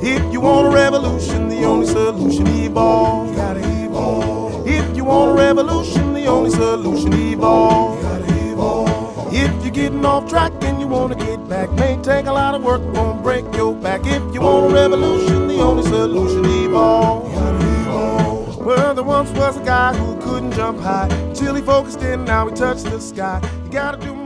If you want a revolution, the only solution, evolve. You gotta evolve. If you want a revolution, the only solution, evolve. You gotta evolve. If you're getting off track and you wanna get back, may take a lot of work, won't break your back. If you want a revolution, the only solution, evolve. You gotta evolve. Well, there once was a guy who couldn't jump high till he focused in, now he touched the sky. You gotta do